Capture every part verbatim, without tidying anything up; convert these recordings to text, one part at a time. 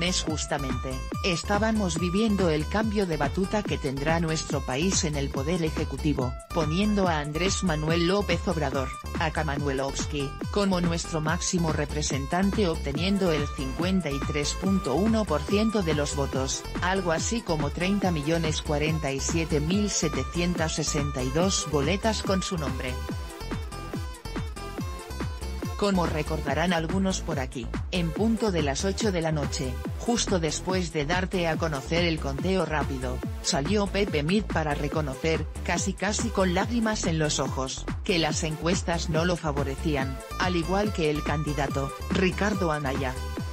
mes justamente, estábamos viviendo el cambio de batuta que tendrá nuestro país en el poder ejecutivo, poniendo a Andrés Manuel López Obrador, aka Manuelovski, como nuestro máximo representante obteniendo el cincuenta y tres punto uno por ciento de los votos, algo así como treinta millones cuarenta y siete mil setecientos sesenta y dos boletas con su nombre. Como recordarán algunos por aquí, en punto de las ocho de la noche, justo después de darte a conocer el conteo rápido, salió Pepe Mit para reconocer, casi casi con lágrimas en los ojos, que las encuestas no lo favorecían, al igual que el candidato, Ricardo Anaya.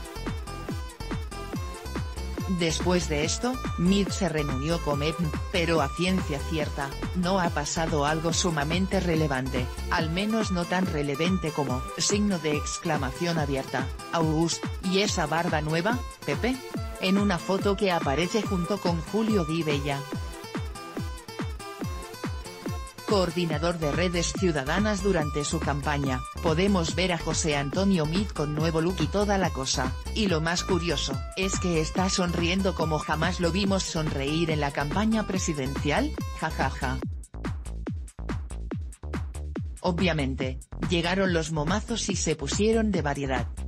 Después de esto, Mit se reunió con E P N, pero a ciencia cierta, no ha pasado algo sumamente relevante, al menos no tan relevante como, signo de exclamación abierta, August, ¿y esa barba nueva, Pepe? En una foto que aparece junto con Julio Di Bella, coordinador de redes ciudadanas durante su campaña, podemos ver a José Antonio Mit con nuevo look y toda la cosa, y lo más curioso, es que está sonriendo como jamás lo vimos sonreír en la campaña presidencial, jajaja. Obviamente, llegaron los momazos y se pusieron de variedad.